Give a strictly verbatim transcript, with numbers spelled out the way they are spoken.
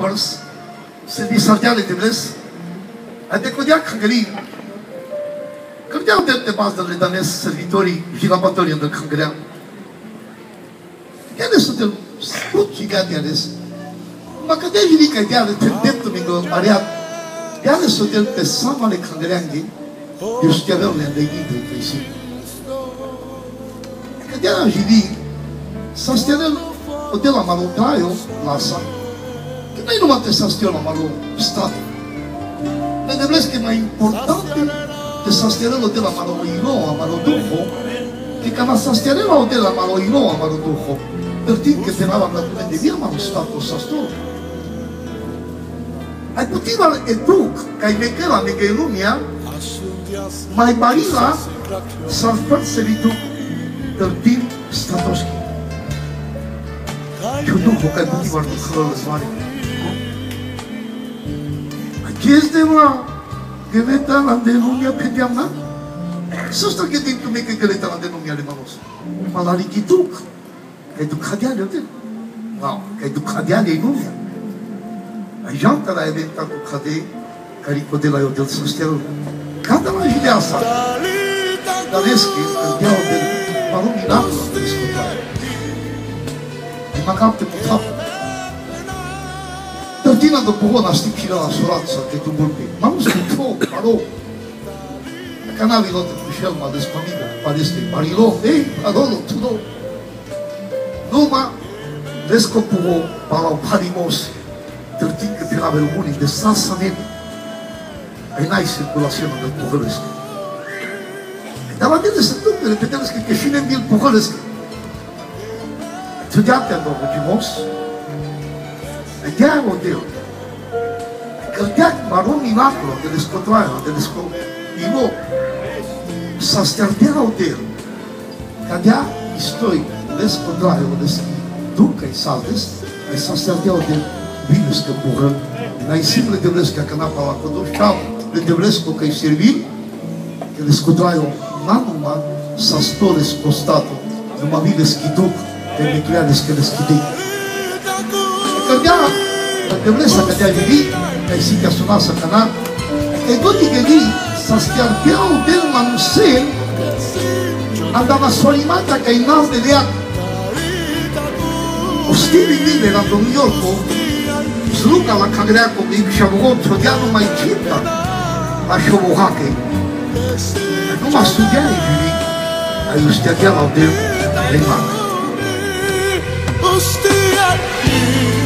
părs, se disardeale de bles, adecodea cangării, cărdeau de bază de danes servitorii și laboratorii de cangărea. Chiar sunt de sput și gândea ales. Mă cădea jirica ideea de tendemtul mingo ariat, iar sunt de pe samale cangăreanghi, eu știaveau le îndegite că și. Cădea la jiri, să stelă o de la malo traio, lasă. Că noi nu mă trebuie să stiu la malo stat. Ne deblesc că e mai important de să stelă o de la malo ino, a malo duho, că ca să stelă o de la malo ino, a malo duho, per timp che tenava la tua de via malo stato sa sto. Ai putiva educ, că ai meke la meke lumea, mai barila să-l părți duc per timp statoski. Eu duho, că ai putiva nu hărălă mare. Este mă, găleta la de lumea pe deamna? Să stă gândit tu meke găleta la de lumea de manos. Ma la richiduc. Că-i ducadeale, uite? Wow, că-i ducadeale în lumea. Ai janta la eventa ducadei, care i codela eu del săstel. Cada la jidea sa. Dar eschi, îl deau de paru miracolo de discutare. E macam te putapă. Tătina de buona știi chila la surață, că tu burbi. M-am spus, paru. Că n-avi lote cu șel, m-a despămină, pareste, marilo, ei, adolo, tu nu. Numa, descopuo para parimos, tertin que tirava el muni de salsamento. Aí na circulação do Pugalesque. Estava dentro desse tudo, repetindo que que finem bil Pugalesque. Tu já tem novo de mos? Já o deu. Que já marrom milagro de descontrolar, de descontrolar. E no, sasterdea o deu. Que já estou descontroare o des duca i saltes, ai sasterdea o de vinus că bură, ai simple de vlesc că canapa la codo, șau de vlesc că i servir, că descontroare o nanuma sa stores costato, numa viles que duc, că ne creades că le schidei. Că dea, de vlesc că dea vili, că i sitea suna sa cana, că tot i găli sasterdea o de la nusel, andava solimata că i nas de leac. O stili mine la New York, sluga la Cagreaco, mi șavugot, sodia nu mai cinta, la șovohache. Nu mă studia în juric, ai ustea la de reimac.